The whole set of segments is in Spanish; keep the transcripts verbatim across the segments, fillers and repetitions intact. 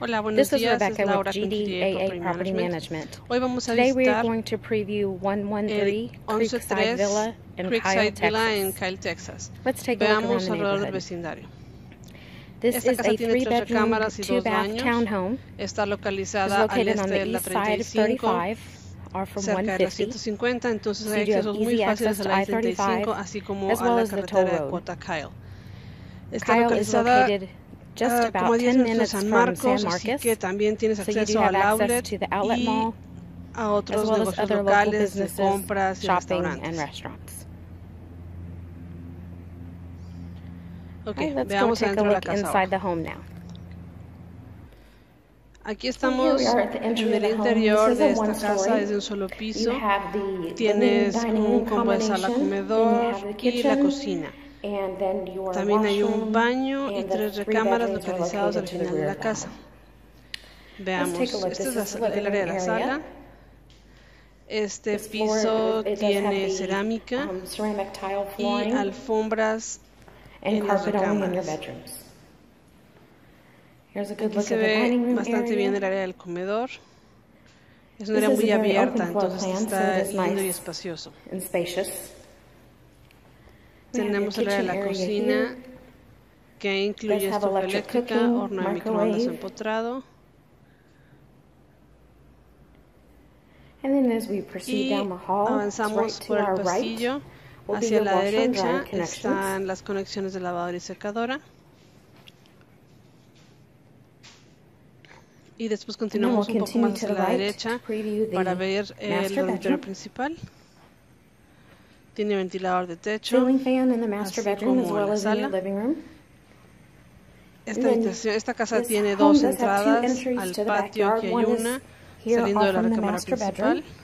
Hola, buenos This is días. Rebecca Es Laura with con G D A A Property Management. Hoy vamos a Today we are visitar going to preview one one three el Creekside Villa in Kyle, Creekside Villa en Texas. Kyle, Texas. Let's take a look around Veamos the alrededor del neighborhood. vecindario. This Esta is casa a tiene tres three-bedroom, recámaras y dos two-bath baños. townhome. Está It's localizada al located on este de the la east treinta side y of cinco, thirty-five, or from cerca one de la fifty. ciento cincuenta, entonces So hay you do have accesos muy easy fáciles access a to la I treinta y cinco, thirty-five, así como as a well la as the toll carretera de road. Quota Kyle. Está Kyle is localizada located just uh, como a about diez ten minutos de minutes San from Marcos, San así Marcos, que también tienes so you do acceso have al access outlet to the outlet y mall, a as otros well as negocios other local locales de businesses, compras y shopping, and restaurantes. restaurants. Ok, Right, let's go veamos take a adentro de la look casa inside ahora. the home now. Aquí So here estamos we are at the en entry of el the home. interior This is de a esta one casa, story. es de un solo You piso. have the, the living Tienes dining un room combo de sala combination, then you comedor have the y kitchen, la cocina. and then your También hay un washroom, baño y and the tres three recámaras bedrooms are localizados al located to the final de rear la of the casa. home. Let's Veamos, take a look. este This es is the la- living el área de room la area. sala. Este This floor, piso it does have tiene the cerámica um, ceramic tile y flooring alfombras and en las carpet only in your recámaras. bedrooms. Here's a good Aquí look se at the dining ve room bastante bien el area. área del comedor. Es un This área is a muy very abierta, open floor entonces plan, so está it is lindo y nice espacioso. and spacious. We have your Tenemos el área de kitchen la area cocina here. que It incluye does have estufa electric eléctrica, cooking, horno de microondas microwave. empotrado. And then as we proceed Y down the hall, it's right avanzamos to por el our right pasillo. will be Hacia your la washer and dryer derecha connections. están las conexiones de lavadora y secadora. Y después And then we'll continuamos un poco continue más to hacia the la right derecha to preview the para ver el master dormitorio bedroom. principal. Tiene ventilador de techo, Ceiling fan in the master así bedroom as como well la as in your sala. living room. Esta, And then habitación, esta casa this tiene home dos does have two entradas entries al to the patio. backyard. Aquí hay One is una here saliendo off de la from the recámara master principal. bedroom.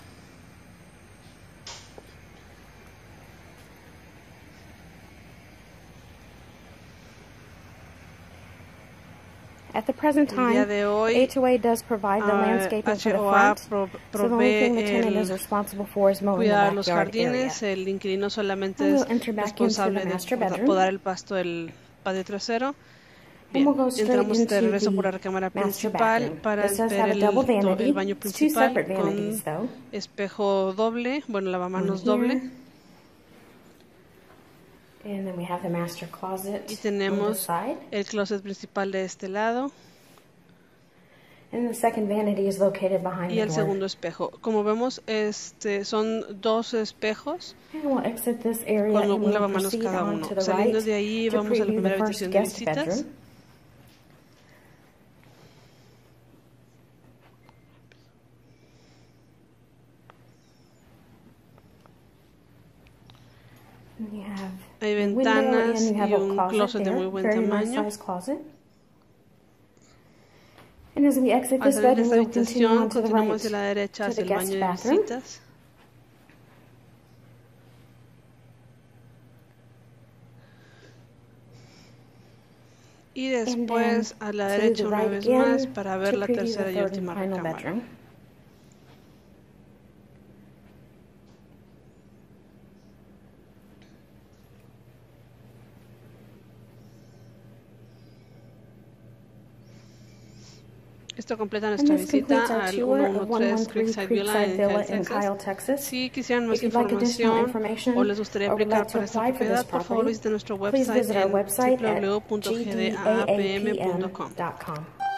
At the present El día time, de hoy, H O A does provide the uh, landscaping for H the O A front, pro so the only thing the tenant provee is el responsible for is mowing the cuidar los backyard area. jardines. El inquilino solamente And es we'll enter back into the responsable de master poda- bedroom. podar el pasto del patio trasero. And Bien, we'll go straight entramos de into regreso por la the recámara master principal bathroom. para This does ver have a el, double to- vanity. el baño It's two principal separate con vanities though. espejo doble, bueno, One lavamanos here. doble. And then we have the master closet Y on this tenemos side. el closet principal de este lado And the second vanity is located behind y the el door. segundo espejo. Como vemos, este son dos espejos And we'll exit this area con and un we'll lavamanos proceed cada on uno. to the Saliendo right de ahí to vamos a la preview primera the first habitación de guest visitas. bedroom. And you have Hay a window and ventanas you have y a un closet closet de there, muy buen very nice tamaño. size closet. And as we exit Al this salir de bedroom, esta we'll continue habitación, on to the continuamos right hacia la derecha to hacia the el guest baño de bathroom. visitas. Y después a la to the derecha una right vez again más para ver to la preview the tercera y third and última final recámara. bedroom. Esto completa And nuestra this visita completes our al tour of ciento one trece one three Creekside Villa Creekside en Villa Kyle, in Kyle, Texas. Texas. Si quisieran más If you'd like additional información information o les gustaría or would aplicar like to para esta apply for this propiedad, por favor property, visiten nuestro please website visit our en website w w w at punto g g d d a a p a m p m punto com. dot com.